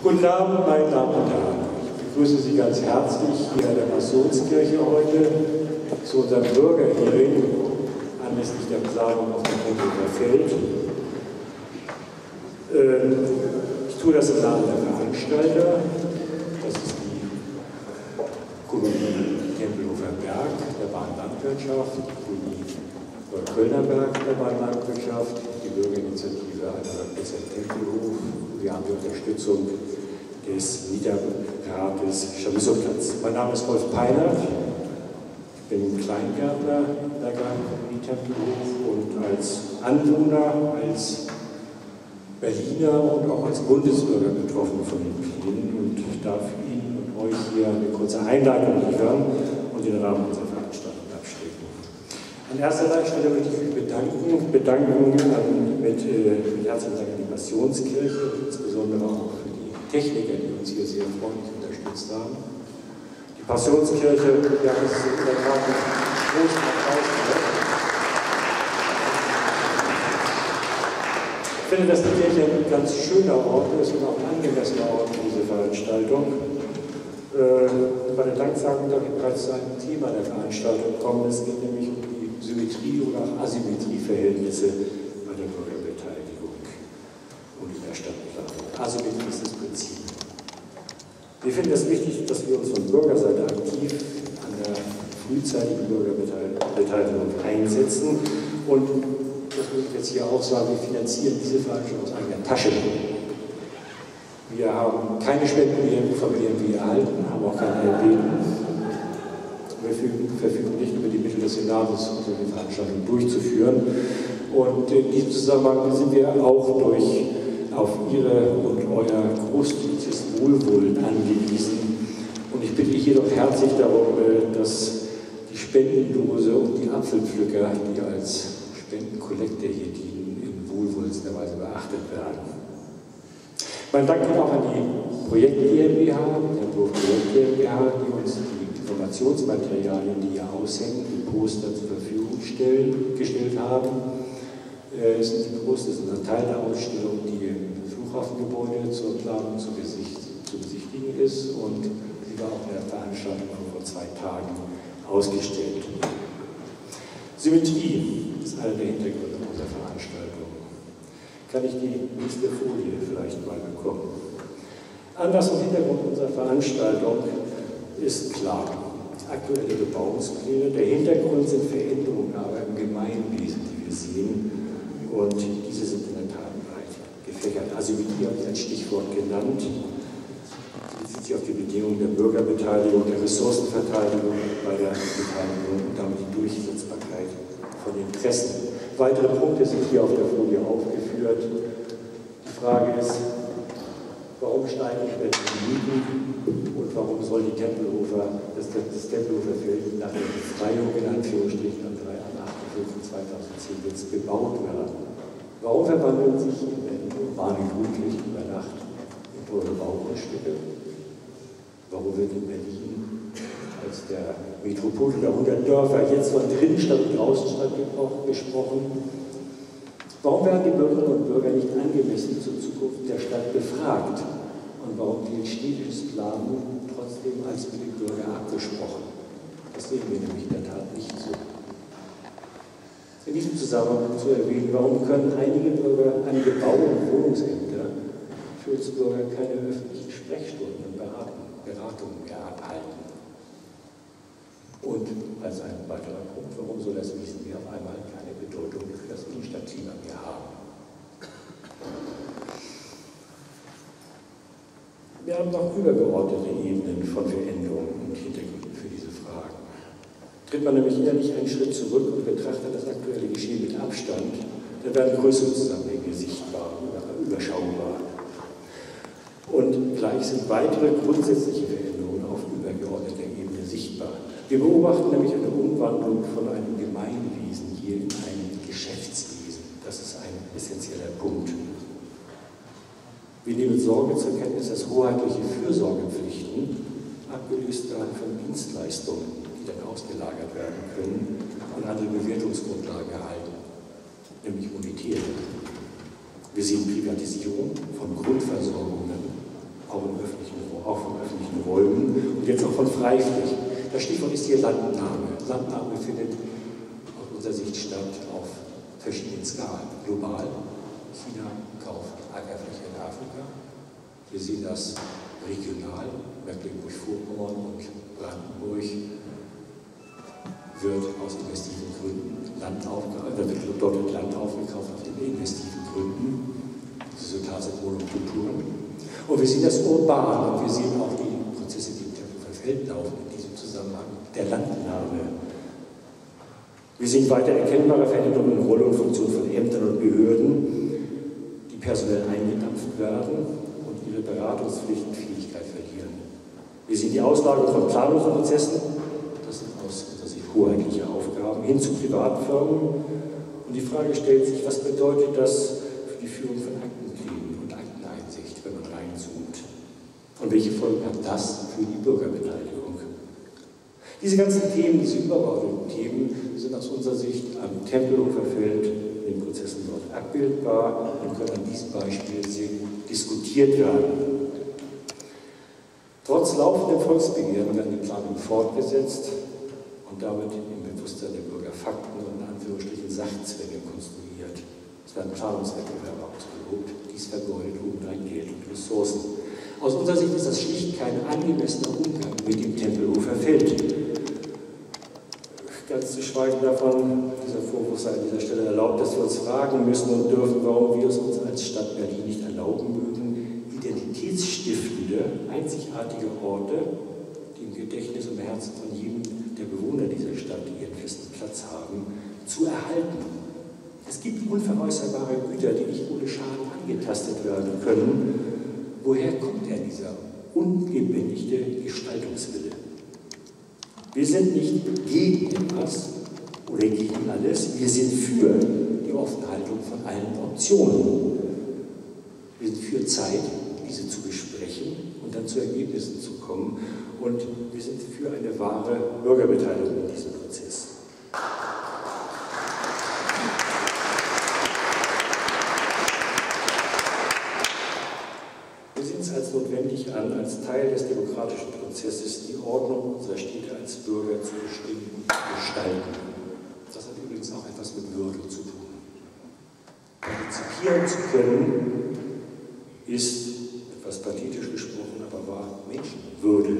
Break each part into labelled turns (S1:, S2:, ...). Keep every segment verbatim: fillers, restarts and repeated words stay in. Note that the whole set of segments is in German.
S1: Guten Abend, meine Damen und Herren. Ich begrüße Sie ganz herzlich hier in der Passionskirche heute zu unserem Bürgerhearing anlässlich der Besagung auf dem Tempelhofer Feld. Ich tue das im Namen der Veranstalter. Das ist die Kolonie Tempelhofer Berg der Bahnlandwirtschaft, die Kolonie Kölner Berg der Bahnlandwirtschaft, die Bürgerinitiative einhundert Tempelhof. Wir haben die Unterstützung des Niederrates Scharmützelplatz. Mein Name ist Rolf Peinert, ich bin Kleingärtner der Kolonie Tempelhof und als Anwohner, als Berliner und auch als Bundesbürger betroffen von den Plänen und darf Ihnen und euch hier eine kurze Einleitung liefern und den Rahmen unserer Veranstaltung abstecken. An erster Stelle möchte ich mich bedanken, bedanken an, mit, äh, mit herzlichen Dank an die Passionskirche, insbesondere auch für die Techniker, die uns hier sehr freundlich unterstützt haben. Die Passionskirche, ja, das ist in der Tat ein großer Applaus. Ich finde, dass die Kirche ein ganz schöner Ort ist und auch ein angemessener Ort für diese Veranstaltung. Äh, bei der Danksagung darf ich bereits zu einem Thema der Veranstaltung kommen. Es geht nämlich um die Symmetrie oder auch Asymmetrieverhältnisse bei der Bürgerbeteiligung und in der Stadtplanung. Asymmetrie ist das Prinzip. Wir finden es wichtig, dass wir uns von Bürgerseite aktiv an der frühzeitigen Bürgerbeteiligung einsetzen und das muss ich jetzt hier auch sagen, wir finanzieren diese Veranstaltung aus eigener Tasche. Wir haben keine Spenden von B M W erhalten, haben auch keine erbeten. Wir verfügen nicht über die Mittel des Senats, um solche Veranstaltungen durchzuführen. Und in diesem Zusammenhang sind wir auch durch auf Ihre und euer großzügiges Wohlwollen angewiesen. Und ich bitte jedoch herzlich darum, dass die Spendendose und die Apfelpflücker, die als Spendenkollekte hier dienen, in wohlwollendster Weise beachtet werden. Mein Dank geht auch an die Projekt GmbH, der Projekt GmbH, die uns die Informationsmaterialien, die hier aushängen, die Poster zur Verfügung stellen, gestellt haben. Es sind die Poster, das ist ein Teil der Ausstellung, die im Flughafengebäude zur Planung zu, besicht, zu besichtigen ist und sie war auch in der Veranstaltung vor zwei Tagen ausgestellt. Symmetrie ist einer der Hintergründe unserer Veranstaltung. Kann ich die nächste Folie vielleicht mal bekommen? Anlass und Hintergrund unserer Veranstaltung ist klar. Aktuelle Bebauungspläne. Der Hintergrund sind Veränderungen aber im Gemeinwesen, die wir sehen. Und diese sind in der Tat breit gefächert. Asymmetrie habe ich als Stichwort genannt. Bezieht sich auf die Bedingungen der Bürgerbeteiligung, der Ressourcenverteilung bei der Beteiligung und damit die Durchsetzbarkeit von Interessen. Weitere Punkte sind hier auf der Folie aufgeführt. Die Frage ist, warum steigen die Mieten und warum soll die Tempelhofer, das, das Tempelhofer Feld nach der Befreiung in Anführungsstrichen am achtzehnten zweitausendzehn jetzt gebaut werden? Warum verwandeln sich in Berlin urbane Grünflächen über Nacht in teure Baugrundstücke? Warum wird in Berlin als der Metropole der hundert Dörfer jetzt von drinnen statt und draußen statt gesprochen? Warum werden die Bürgerinnen und Bürger nicht angemessen zur Zukunft der Stadt befragt? Und warum gilt städtisches Planen trotzdem als mit den Bürgern abgesprochen? Das sehen wir nämlich in der Tat nicht so. In diesem Zusammenhang zu erwähnen, warum können einige Bürger, einige Bau- und Wohnungsämter für uns Bürger keine öffentlichen Sprechstunden und Beratungen mehr abhalten? Und als ein weiterer Punkt, warum soll das Wissen hier auf einmal keine Bedeutung für das Innenstadtklima mehr haben? Wir haben noch übergeordnete Ebenen von Veränderungen und Hintergründen für diese Fragen. Tritt man nämlich innerlich einen Schritt zurück und betrachtet das aktuelle Geschehen mit Abstand, dann werden größere Zusammenhänge sichtbar oder überschaubar. Und gleich sind weitere grundsätzliche Veränderungen auf übergeordneter Ebene sichtbar. Wir beobachten nämlich eine Umwandlung von einem Gemeinwesen hier in ein Geschäftswesen. Das ist ein essentieller Punkt. Wir nehmen Sorge zur Kenntnis, dass hoheitliche Fürsorgepflichten abgelöst werden von Dienstleistungen, die dann ausgelagert werden können und andere Bewertungsgrundlagen erhalten, nämlich monetäre. Wir sehen Privatisierung von Grundversorgungen, auch, in öffentlichen, auch von öffentlichen Räumen und jetzt auch von Freiflächen. Das Stichwort ist hier Landnahme. Landnahme findet aus unserer Sicht statt auf verschiedenen Skalen. Global, China kauft Ackerfläche in Afrika. Wir sehen das regional, Mecklenburg-Vorpommern und Brandenburg wird aus investiven Gründen Land aufgekauft, wird dort wird Land aufgekauft aus investiven Gründen. Resultat sind Monokulturen. Und wir sehen das urban und wir sehen auch die Prozesse, die im Tempelhofer laufen in diesem Zusammenhang der Landnahme. Wir sehen weiter erkennbare Veränderungen in Rolle und Funktion von Ämtern und Behörden, die personell eingedampft werden und ihre Beratungspflicht und Fähigkeit verlieren. Wir sehen die Auslagerung von Planungsprozessen, das sind aus unserer Sicht hoheitliche Aufgaben, hin zu Privatfirmen. Und die Frage stellt sich, was bedeutet das für die Führung von Aktenplänen und Akteneinsicht, wenn man reinzoomt? Und welche Folgen hat das für die Bürgerbeteiligung? Diese ganzen Themen, diese übergeordneten Themen, sind aus unserer Sicht am Tempelhofer Feld in den Prozessen dort abbildbar und können an diesem Beispiel diskutiert werden. Trotz laufenden Volksbegehren werden die Planungen fortgesetzt und damit im Bewusstsein der Bürger Fakten und in Anführungsstrichen Sachzwänge konstruiert. Es werden Planungswettbewerbe ausgelobt, dies vergeudet obendrein Geld und Ressourcen. Aus unserer Sicht ist das schlicht kein angemessener Umgang mit dem Tempelhofer Feld. Ganz zu schweigen davon, dieser Vorwurf sei an dieser Stelle erlaubt, dass wir uns fragen müssen und dürfen, warum wir es uns als Stadt Berlin nicht erlauben mögen, identitätsstiftende, einzigartige Orte, die im Gedächtnis und im Herzen von jedem der Bewohner dieser Stadt ihren festen Platz haben, zu erhalten. Es gibt unveräußerbare Güter, die nicht ohne Schaden angetastet werden können. Woher kommt denn dieser ungebändigte Gestaltungswille? Wir sind nicht gegen etwas oder gegen alles, wir sind für die Offenhaltung von allen Optionen. Wir sind für Zeit, diese zu besprechen und dann zu Ergebnissen zu kommen. Und wir sind für eine wahre Bürgerbeteiligung in diesem Prozess. Wir sehen es als notwendig an, als Teil des demokratischen Prozesses die Ordnung unserer Städte als Bürger zu bestimmen und zu gestalten. Das hat übrigens auch etwas mit Würde zu tun. Partizipieren zu können, ist, etwas pathetisch gesprochen, aber wahr, Menschenwürde.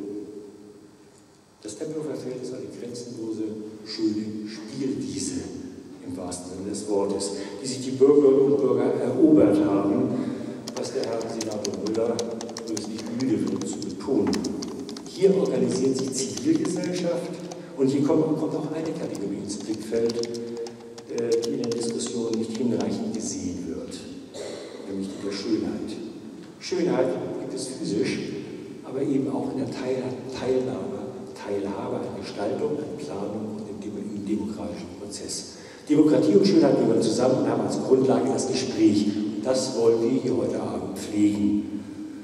S1: Das Tempelhofer Feld ist eine grenzenlose, schöne Spielwiese im wahrsten Sinne des Wortes, die sich die Bürgerinnen und Bürger erobert haben, was der Herr Senator Müller übrigens nicht müde wird zu betonen. Hier organisiert sich Zivilgesellschaft und hier kommt, kommt auch eine Kategorie ins Blickfeld, äh, die in der Diskussion nicht hinreichend gesehen wird, nämlich die der Schönheit. Schönheit gibt es physisch, aber eben auch in der Teil Teilnahme, Teilhabe an Gestaltung, an Planung und im demokratischen Prozess. Demokratie und Schönheit gehören zusammen und haben als Grundlage das Gespräch. Und das wollen wir hier heute Abend pflegen.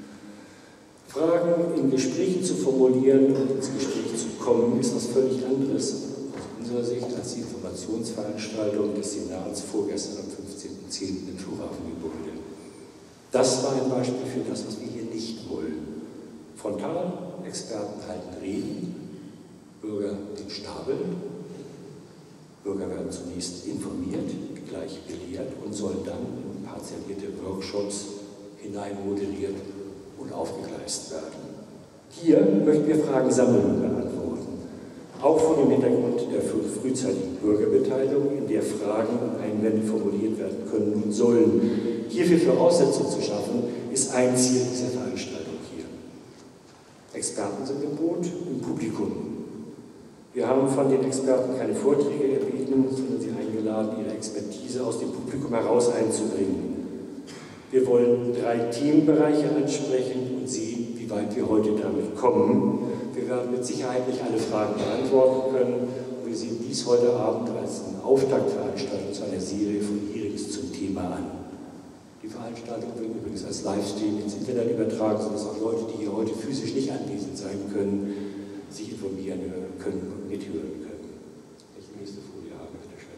S1: Fragen in Gesprächen zu formulieren und ins Gespräch zu kommen, ist was völlig anderes aus unserer Sicht als die Informationsveranstaltung des Senats vorgestern am fünfzehnten zehnten im Flughafengebäude. Das war ein Beispiel für das, was wir hier nicht wollen. Frontal, Experten halten Reden, Bürger den Schnabel, Bürger werden zunächst informiert, gleich belehrt und sollen dann in partizipierte Workshops hineinmoderiert und aufgegleist werden. Hier möchten wir Fragen sammeln und beantworten, auch vor dem Hintergrund der frühzeitigen Bürgerbeteiligung, in der Fragen und Einwände formuliert werden können und sollen. Hierfür Voraussetzungen zu schaffen, ist ein Ziel dieser Veranstaltung hier. Experten sind im Boot, im Publikum. Wir haben von den Experten keine Vorträge erbeten, sondern sie eingeladen, ihre Expertise aus dem Publikum heraus einzubringen. Wir wollen drei Themenbereiche ansprechen und sehen, wie weit wir heute damit kommen. Wir werden mit Sicherheit nicht alle Fragen beantworten können. Und wir sehen dies heute Abend als eine Auftaktveranstaltung zu einer Serie von Hearings zum Thema an. Die Veranstaltung wird übrigens als Livestream ins Internet übertragen, sodass auch Leute, die hier heute physisch nicht anwesend sein können, sich informieren können und mithören können. Welche nächste Folie haben wir, bitte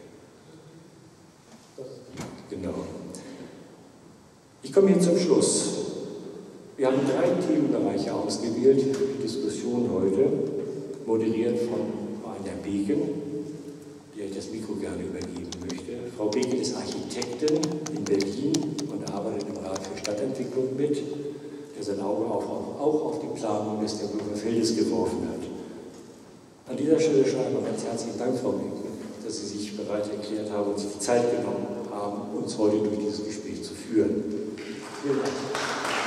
S1: schön? Genau. Ich komme hier zum Schluss. Wir haben drei Themenbereiche ausgewählt für die Diskussion heute, moderiert von Frau Anja Beken, der ich das Mikro gerne übergeben möchte. Frau Beken ist Architektin in Berlin und arbeitet im Rat für Stadtentwicklung mit, der sein Auge auch, auch auf die Planung des Tempelhofer Feldes geworfen hat. An dieser Stelle schon einmal ganz herzlichen Dank, Frau Beken, dass Sie sich bereit erklärt haben und sich die Zeit genommen haben, uns heute durch dieses Gespräch zu führen. Vielen Dank.